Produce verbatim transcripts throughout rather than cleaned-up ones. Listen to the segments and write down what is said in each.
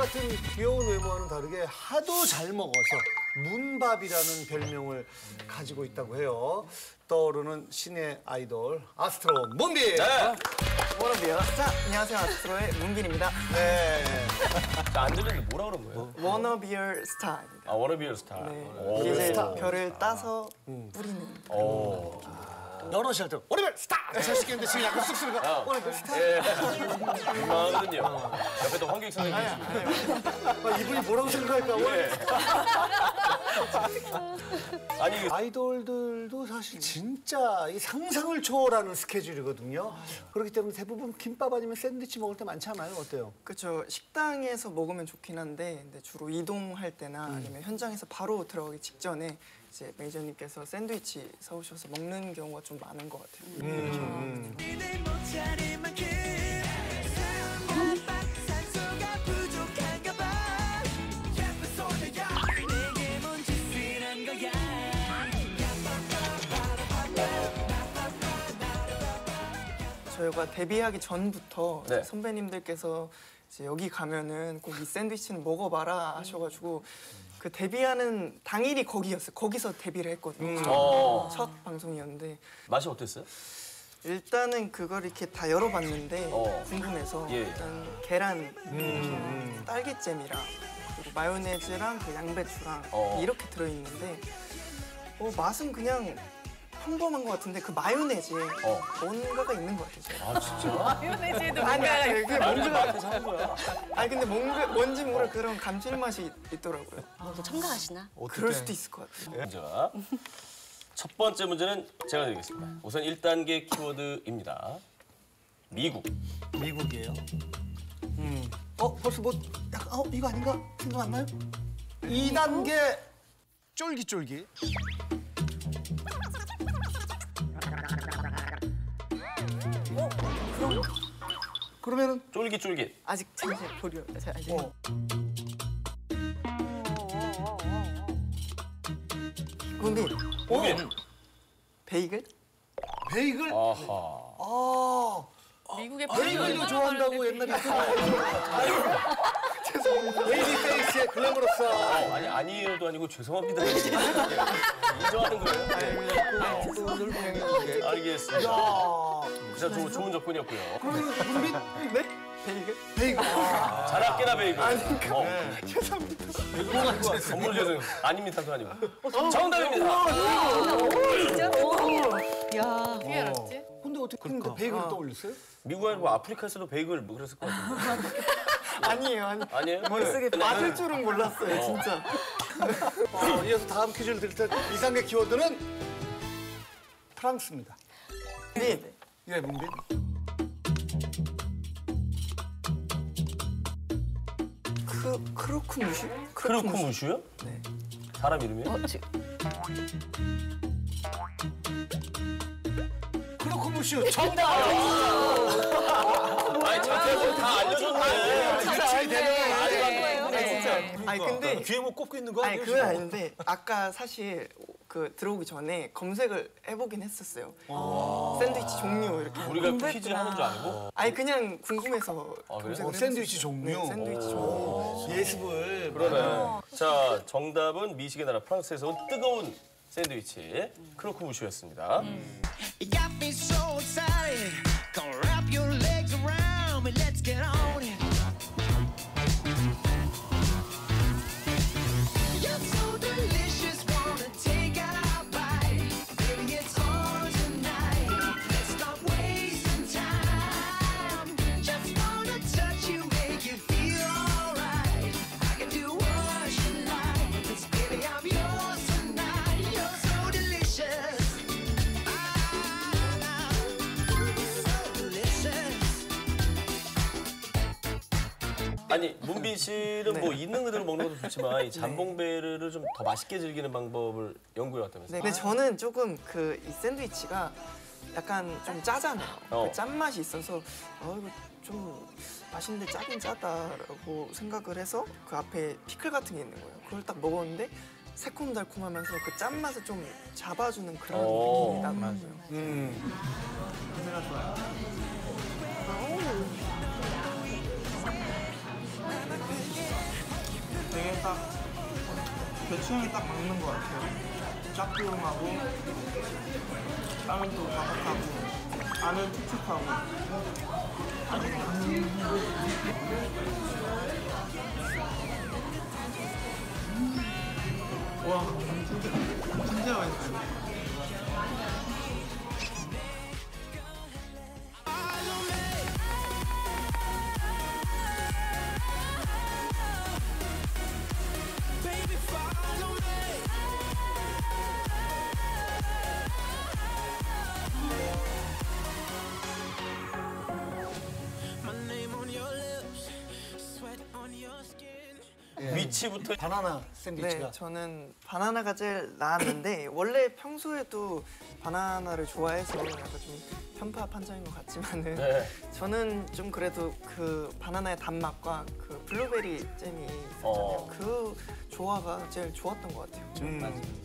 같은 귀여운 외모와는 다르게 하도 잘 먹어서 문밥이라는 별명을 가지고 있다고 해요. 떠오르는 신의 아이돌 아스트로 문빈. 네. 워너비요. 자, 안녕하세요. 아스트로의 문빈입니다. 네. 자, 안 들렸는데 뭐라 그런 거예요? 워너비얼 스타입니다. 아, 워너비얼 스타. 네. 오. 이게 이제 스타. 별을 따서 뿌리는. 오. 여러 시할 때 오리벨 스타! 잘 시켰는데 지금 약간 쑥스러워. 오리벨 스타! 예. 민망하거든요. 옆에 또 황교익 선생님 계시고. 아, 이분이 뭐라고 생각할까? 오리벨 예. 아니, 이게 아이돌들도 사실 진짜 이 상상을 초월하는 스케줄이거든요. 그렇기 때문에 대부분 김밥 아니면 샌드위치 먹을 때 많잖아요. 어때요? 그렇죠. 식당에서 먹으면 좋긴 한데 근데 주로 이동할 때나 아니면 현장에서 바로 들어가기 직전에 이제 매니저님께서 샌드위치 사오셔서 먹는 경우가 좀 많은 것 같아요. 음. 저희가 데뷔하기 전부터 네. 선배님들께서 이제 여기 가면은 꼭 이 샌드위치는 먹어봐라 하셔가지고 그 데뷔하는 당일이 거기였어요. 거기서 데뷔를 했거든요. 어. 첫 방송이었는데 맛이 어땠어요? 일단은 그걸 이렇게 다 열어봤는데 어. 궁금해서 예. 일단 계란, 딸기잼이랑 그리고 마요네즈랑 그 양배추랑 어. 이렇게 들어있는데 어, 맛은 그냥 평범한 것 같은데 그 마요네즈에 어. 뭔가가 있는 것 같아요. 아, 진짜? 마요네즈에도 아니, 뭔가 아니, 그게 나를 뭔가 마트에서 하는 거야. 아니 근데 뭔가 뭔지 모를 그런 감칠맛이 있더라고요. 뭐 첨가하시나? 그럴 수도 있을 것 같아요. 문제가 첫 번째 문제는 제가 드리겠습니다. 우선 일 단계 키워드입니다. 미국. 미국이에요. 음. 어, 벌써 뭐 약간 어, 이거 아닌가? 생각 안 나요? 이 단계 쫄깃쫄깃. 어? 그럼 그러면은 쫄깃쫄깃. 아직 잠시 보려. 자, 이제 어. 문빈 무빈. 베이글? 베이글? 아하. 아. 미국의 베이글도 좋아한다고 옛날에 죄송합니다. 베이비 페이스의 글래머러스. 어, 아니, 아니에요도 아니고 죄송합니다. 인정하는 거예요. 네. 알겠습니다. 야. 진짜 좋은, 좋은 접근이었고요. 그러면 문빈 네? 베이글? 베이글. 자락깨나 베이글. 아니, 어. 죄송합니다. 선물 죄송. 아닙니다도 아니고. 정답입니다. 진짜? 야, 어떻게 알았지? 근데 어떻게 근데 베이글 떠올렸어요? 미국에 뭐 아프리카에서도 베이글 뭐 그랬을 것 같은데. 아니에요, 아니. 아니에요? 머릿속에 맞을 줄은 몰랐어요, 진짜. 자, 이어서 다음 퀴즈를 드릴 때 이 단계 키워드는 프랑스입니다. 네. 예, 문빈. 크 크로크무슈? 크루크무슈요? 네. 사람 이름이요? 어, 지금 크로코무슈 정답! 아니, 자세히 다 알려줬네. 잘 되네. 아 진짜. 아니 근데 귀에 뭐 꼽고 있는 거 아니 아니에요? 그건 아닌데 아까 사실 그 들어오기 전에 검색을 해보긴 했었어요. 샌드위치 종류 이렇게. 우리가 퀴즈 하는 줄 알고? 아니 그냥 궁금해서 아, 그래요? 검색을 어, 샌드위치 해봤었어요. 종류? 네, 샌드위치 종류. 예습을. 그러네. 자, 정답은 미식의 나라 프랑스에서 온 뜨거운 샌드위치 크로크무슈였습니다. You got me so excited. Come wrap your legs around me. Let's get on it. You're so delicious. Wanna take a bite. Baby, it's on tonight. Let's stop wasting time. Just wanna touch you, make you feel alright. I can do what you like. 'Cause baby, I'm yours tonight. You're so delicious. 아니, 문빈 씨는 뭐 있는 그대로 먹는 것도 좋지만 이 잠봉베르를 좀 더 맛있게 즐기는 방법을 연구해 왔다면서요? 네, 근데 저는 조금 그 이 샌드위치가 약간 좀 짜잖아요. 어. 그 짠맛이 있어서 어 이거 좀 맛있는데 짜긴 짜다라고 생각을 해서 그 앞에 피클 같은 게 있는 거예요. 그걸 딱 먹었는데 새콤달콤하면서 그 짠맛을 좀 잡아주는 그런 오. 느낌이 나더라고요. 음. 되게 딱 대충이 딱 맞는 것 같아요. 짭조름하고 빵은 또 바삭하고 안은 촉촉하고 와 진짜 진짜 맛있어요. 위치부터 바나나 샌드위치가. 네, 저는 바나나가 제일 나았는데 원래 평소에도 바나나를 좋아해서 약간 좀 편파 판정인 것 같지만은 네. 저는 좀 그래도 그 바나나의 단맛과 그 블루베리 잼이 있었잖아요. 어. 그 조화가 제일 좋았던 것 같아요. 음.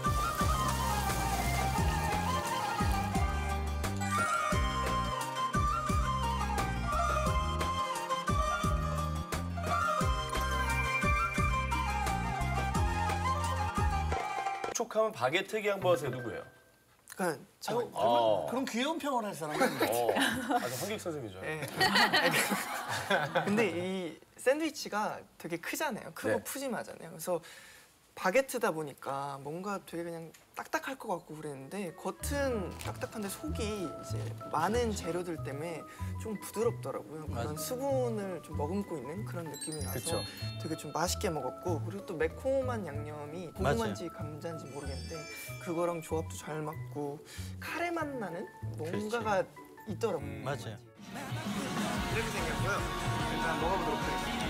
촉촉하면 바게트 양보하세요 누구예요? 그러니까 저, 그러면 어. 그런 귀여운 평을 할 사람은 어, 아주 황객 선생님이죠. 네. 근데 이 샌드위치가 되게 크잖아요. 크고 네. 푸짐하잖아요. 그래서 바게트다 보니까 뭔가 되게 그냥 딱딱할 것 같고 그랬는데 겉은 딱딱한데 속이 이제 많은 재료들 때문에 좀 부드럽더라고요. 그런 수분을 좀 머금고 있는 그런 느낌이 나서 그쵸. 되게 좀 맛있게 먹었고 그리고 또 매콤한 양념이 고구마인지 감자인지 모르겠는데 그거랑 조합도 잘 맞고 카레 맛 나는 뭔가가 있더라고요. 맞아요. 이렇게 생겼고요. 일단 먹어보도록 하겠습니다.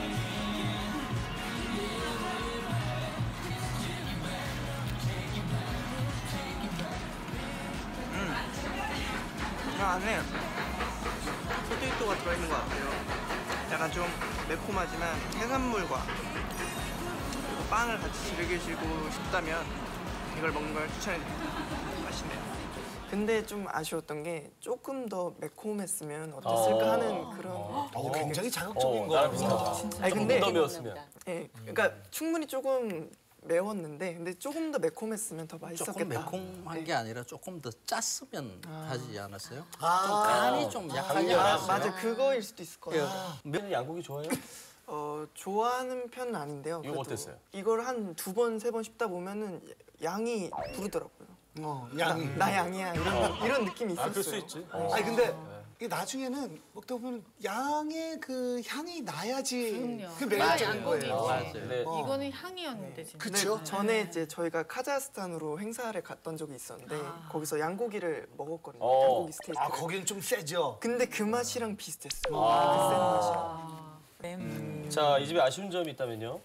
음, 그 안에 포테이토가 들어있는 것 같아요. 약간 좀 매콤하지만 해산물과 그리고 빵을 같이 즐기시고 싶다면 이걸 먹는 걸 추천해드립니다. 맛있네요. 근데 좀 아쉬웠던 게 조금 더 매콤했으면 어땠을까 어. 하는 그런 어, 굉장히 자극적인 어, 거. 나랑 비슷하다. 아니 조금 근데 더 매웠으면. 예, 그러니까 충분히 조금 매웠는데 근데 조금 더 매콤했으면 더 맛있었겠다. 조금 매콤한 게 아니라 조금 더 짰으면 하지 않았어요? 아. 좀 간이 좀 약하지 아, 않았어요? 맞아 그거일 수도 있을 거예요. 면 양고기 좋아해요? 어 좋아하는 편은 아닌데요. 이거 그래도 어땠어요? 이걸 한 두 번 세 번 씹다 보면은 양이 부르더라고요. 어, 양이. 나, 나 양이야 이런 이런 느낌이 있었어요. 아, 그럴 수 있지. 아니 근데 이게 나중에는 먹다 보면 양의 그 향이 나야지 그럼요. 그 매력적인 양고기. 거예요. 맞아요. 근데 어. 이거는 향이었는데 진짜. 근데 그쵸? 전에 이제 저희가 카자흐스탄으로 행사를 갔던 적이 있었는데 거기서 양고기를 먹었거든요. 어. 양고기 스테이크. 아 거기는 좀 세죠. 근데 그 맛이랑 비슷했어요. 아. 그 센 맛이랑. 자, 이 집에 아쉬운 점이 있다면요?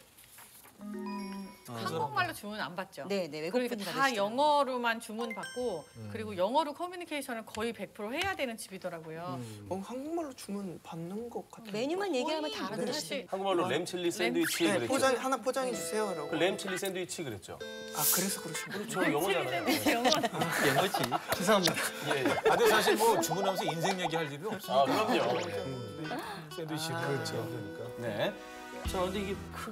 한국말로 주문 안 받죠. 네, 네, 그러니까 외국분이 다 받으시죠. 영어로만 주문 받고 그리고 영어로 커뮤니케이션을 거의 백 퍼센트 해야 되는 집이더라고요. 어, 한국말로 주문 받는 것 같아요. 메뉴만 얘기하면 다 거의 알아들으시죠. 사실 한국말로 램칠리 샌드위치 네, 그랬죠. 포장 하나 포장해 주세요라고. 그 램칠리 샌드위치 그랬죠. 아 그래서 그러시구나. 저 영어잖아요. 영어. 영어지. 죄송합니다. 예, 예. 아, 근데 사실 뭐 주문하면서 인생 얘기할 일이 없어요. 아, 그럼요. 샌드위치 그렇죠. 그러니까. 네. 자, 근데 이게